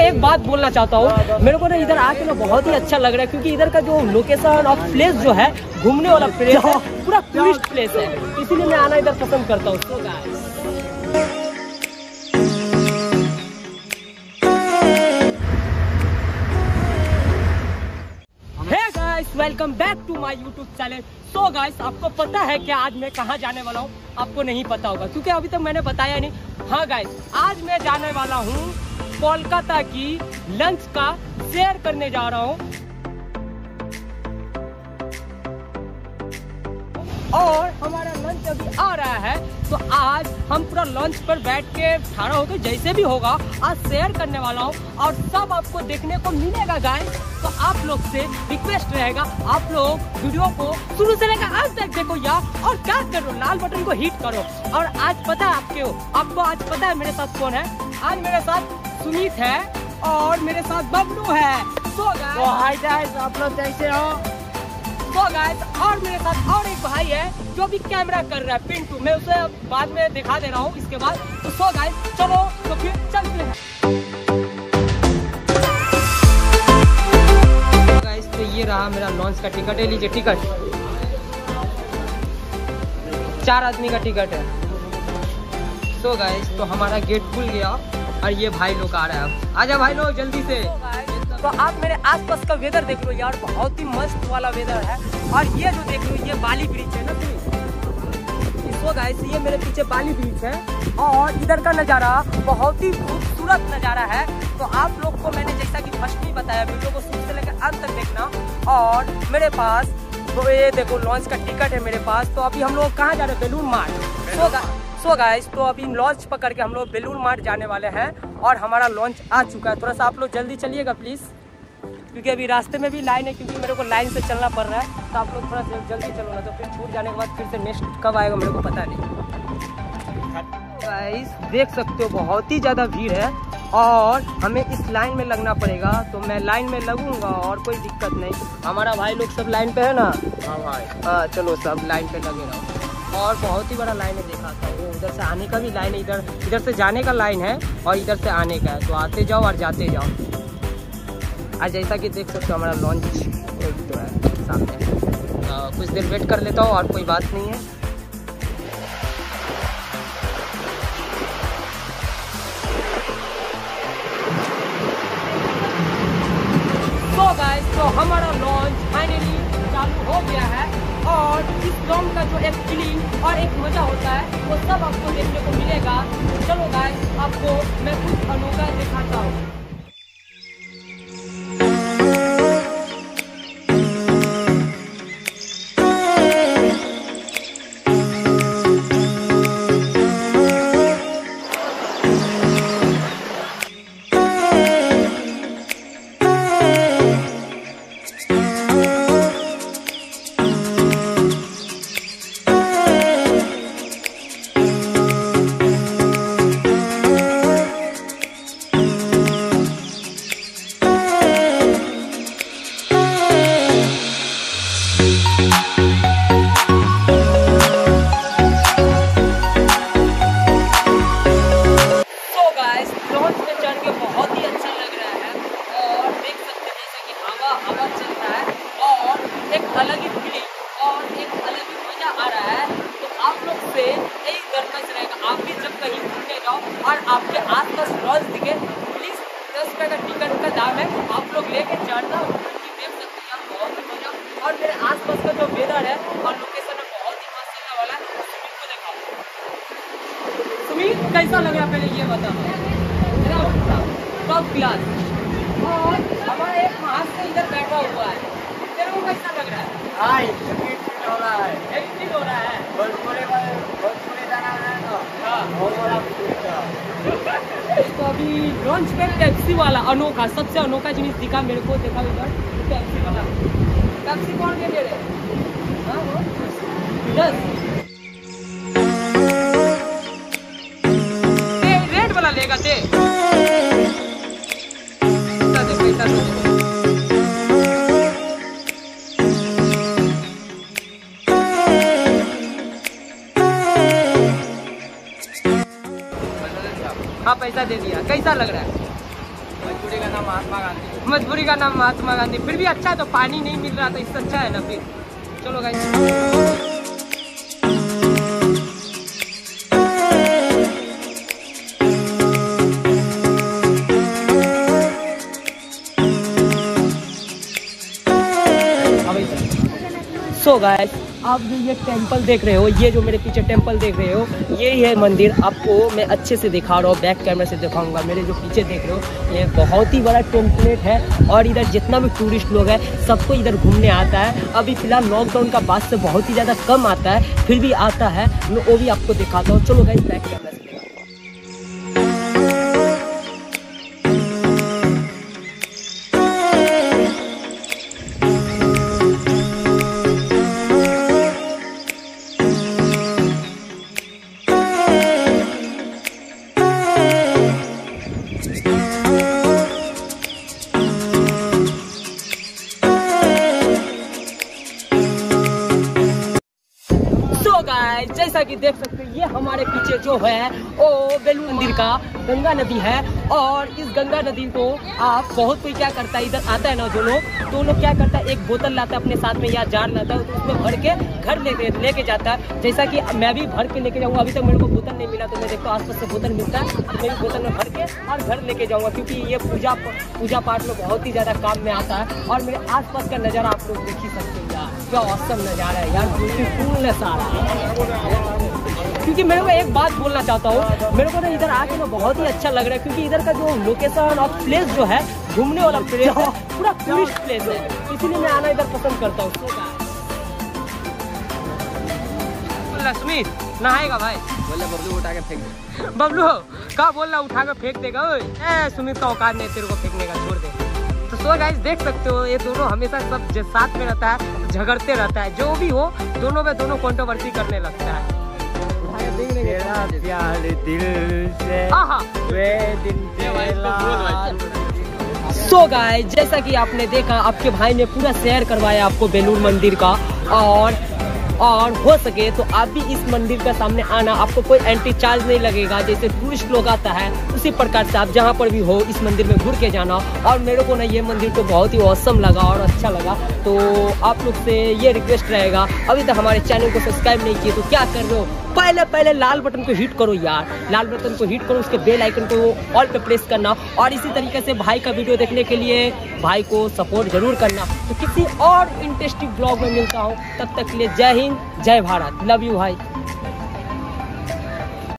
एक बात बोलना चाहता हूँ, मेरे को ना इधर आके ना बहुत ही अच्छा लग रहा है, क्योंकि इधर का जो लोकेशन और प्लेस जो है, घूमने वाला प्लेस है, पूरा टूरिस्ट प्लेस है, इसीलिए मैं आना इधर पसंद करता हूँ। So guys, welcome back to my YouTube channel. So guys, आपको पता है कि आज मैं कहाँ जाने वाला हूँ? आपको नहीं पता होगा क्योंकि अभी तक मैंने बताया नहीं। हाँ गाइस, आज मैं जाने वाला हूँ कोलकाता की लंच का शेयर करने जा रहा हूँ, और हमारा लंच अभी आ रहा है, तो आज हम पूरा लंच पर बैठ के खड़ा होकर जैसे भी होगा आज शेयर करने वाला हूँ, और सब आपको देखने को मिलेगा गाइस। तो आप लोग से रिक्वेस्ट रहेगा, आप लोग वीडियो को शुरू से लेकर आज तक देखो यार, और क्या करो, लाल बटन को हिट करो। और आज पता है आपको आज पता है मेरे साथ कौन है? आज मेरे साथ सुमित है और मेरे साथ बबलू है। So guys, आप लोग कैसे हो? तो गाइस, और मेरे साथ और एक भाई है जो भी कैमरा कर रहा है, पिंटू। मैं उसे बाद में दिखा दे रहा हूँ इसके बाद। तो सो गाइस, चलो तो फिर चलते हैं। गाइस, तो ये रहा मेरा लॉन्च का टिकट है, लीजिए टिकट। 4 आदमी का टिकट है। सो गाइस, तो हमारा गेट खुल गया और ये भाई लोग आ रहा है। आजा भाई लोग जल्दी से। तो आप मेरे आसपास का वेदर देख लो यार, बहुत ही मस्त वाला वेदर है। और ये जो देख लो, ये बाली ब्रिज है ना। तो गाइस, ये मेरे पीछे बाली ब्रिज है, और इधर का नज़ारा बहुत ही खूबसूरत नज़ारा है। तो आप लोग को मैंने जैसा कि फर्स्ट में बताया, वीडियो को शुरू से लेकर अंत तक देखना। और मेरे पास तो ये देखो लॉन्च का टिकट है मेरे पास। तो अभी हम लोग कहाँ जा रहे हैं? बेलूर मार्ट। सो गाइस, तो अभी लॉन्च पकड़ के हम लोग बेलूर मार्ट जाने वाले हैं, और हमारा लॉन्च आ चुका है। थोड़ा सा आप लोग जल्दी चलिएगा प्लीज़, क्योंकि अभी रास्ते में भी लाइन है, क्योंकि मेरे को लाइन से चलना पड़ रहा है। तो आप लोग थोड़ा जल्दी चलो ना, तो फिर छूट जाने के बाद फिर से नेक्स्ट कब आएगा मेरे को पता नहीं। गाइस, देख सकते हो बहुत ही ज़्यादा भीड़ है, और हमें इस लाइन में लगना पड़ेगा। तो मैं लाइन में लगूंगा और कोई दिक्कत नहीं। हमारा भाई लोग सब लाइन पे है ना? हाँ भाई। हाँ चलो, सब लाइन पे लगे रहो। और बहुत ही बड़ा लाइन है, देखा था वो। उधर से आने का भी लाइन है, इधर से जाने का लाइन है, और इधर से आने का है। तो आते जाओ और जाते जाओ। आज जैसा कि देख सकते हो हमारा लॉन्च एक तो है सामने। कुछ देर वेट कर लेता हूँ, और कोई बात नहीं है। तो गाइस, तो हमारा लॉन्च फाइनली चालू हो गया है, और इस लॉन्च का जो एक फीलिंग और एक मजा होता है वो सब आपको देखने को मिलेगा। चलो गाइस, आपको मैं कुछ अनोखा दिखाता हूँ। अलग ही फीलिंग और एक अलग ही मजा आ रहा है। तो आप लोग से यही दरख्वास्त रहेगा, आप भी जब कहीं घूमने जाओ और आपके आसपास लॉन्च दिखे, प्लीज 10 रुपये का टिकट का दाम है, आप लोग लेके चढ़ना। देख सकते हैं बहुत ही मजा, और मेरे आसपास का जो वेदर है और लोकेशन है बहुत ही मस्त लगने वाला है। सुमित को दिखाओ, सुमित कैसा लग रहा है पहले ये बताओ। Top class. और हमारा एक महाशय इधर बैठा हुआ है, तेरे को कैसा लग रहा है? हाँ, एडिटिंग हो रहा है। एडिटिंग हो रहा है। भोजपुरी जाना है तो बहुत बड़ा। तो अभी लॉन्च पे टैक्सी वाला अनोखा, सबसे अनोखा जिनिस दिखा मेरे को, देखा इधर टैक्सी वाला। टैक्सी कौन दे रहे? हाँ वो रेड वाला लेगा ते पैसा दे। हाँ पैसा दे दिया। कैसा लग रहा है? भोजपुरी नाम महात्मा गांधी, मजबूरी का नाम महात्मा गांधी। फिर भी अच्छा है, तो पानी नहीं मिल रहा तो इससे अच्छा है ना फिर। चलो गाइस, सो गाइस आप जो ये टेंपल देख रहे हो, ये जो मेरे पीछे टेंपल देख रहे हो, यही है मंदिर। आपको मैं अच्छे से दिखा रहा हूँ, बैक कैमरा से दिखाऊंगा। मेरे जो पीछे देख रहे हो ये बहुत ही बड़ा टेम्पलेट है और इधर जितना भी टूरिस्ट लोग हैं सबको इधर घूमने आता है। अभी फिलहाल लॉकडाउन का बाद से बहुत ही ज़्यादा कम आता है, फिर भी आता है, मैं वो भी आपको दिखाता हूँ। चलो गाइस बैक कैमरा से। जैसा कि देख सकते हैं ये हमारे पीछे जो है वो बेलूर मंदिर का गंगा नदी है। और इस गंगा नदी को आप बहुत कोई क्या करता है, इधर आता है ना जो लोग क्या करता है, एक बोतल लाता है अपने साथ में या जार लाता है, तो उसमें भर के घर लेके जाता है। जैसा कि मैं भी भर के लेके जाऊँगा। अभी तक मेरे को बोतल नहीं मिला, तो मैं देखता हूँ आसपास से बोतल मिलता है तो मैं भी बोतल में भर के और घर लेके जाऊँगा, क्योंकि ये पूजा पाठ में बहुत ही ज़्यादा काम में आता है। और मेरे आसपास का नज़ारा आप लोग देख ही सकते हैं यार, क्या औसम नज़ारा है यार, ब्यूटीफुल है सारा। क्योंकि मेरे को एक बात बोलना चाहता हूँ, मेरे को ना इधर आके ना बहुत ही अच्छा लग रहा है, क्योंकि इधर का जो लोकेशन और प्लेस जो है, घूमने वाला प्लेस है, पूरा टूरिस्ट प्लेस है, इसीलिए मैं आना इधर पसंद करता हूँ। स्मित नहाएगा भाई, बोले बबलू उठा के फेंक दे। बबलू क्या बोल रहा, उठा के फेंक देगा। ए सुमित का औकात नहीं तेरे को फेंकने का, छोड़ दे। तो सो गाइस देख सकते हो ये दोनों हमेशा सब साथ में रहता है, झगड़ते रहता है, जो भी हो दोनों में दोनों कंट्रोवर्सी करने लगता है। प्यार दिल से वे दिन सो गाइस जैसा कि आपने देखा, आपके भाई ने पूरा शेयर करवाया आपको बेलूर मंदिर का। और हो सके तो आप भी इस मंदिर के सामने आना, आपको कोई एंट्री चार्ज नहीं लगेगा। जैसे टूरिस्ट लोग आता है उसी प्रकार से आप जहाँ पर भी हो इस मंदिर में घूर के जाना। और मेरे को ना ये मंदिर तो बहुत ही औसम लगा और अच्छा लगा। तो आप लोग से ये रिक्वेस्ट रहेगा, अभी तक हमारे चैनल को सब्सक्राइब नहीं किए तो क्या कर रहे हो, पहले लाल बटन को हिट करो यार, लाल बटन को हिट करो, उसके बेल आइकन को ऑल पे प्रेस करना। और इसी तरीके से भाई का वीडियो देखने के लिए भाई को सपोर्ट जरूर करना। तो किसी और इंटरेस्टिंग ब्लॉग में मिलता हूँ, तब तक के लिए जय हिंद जय भारत, लव यू भाई।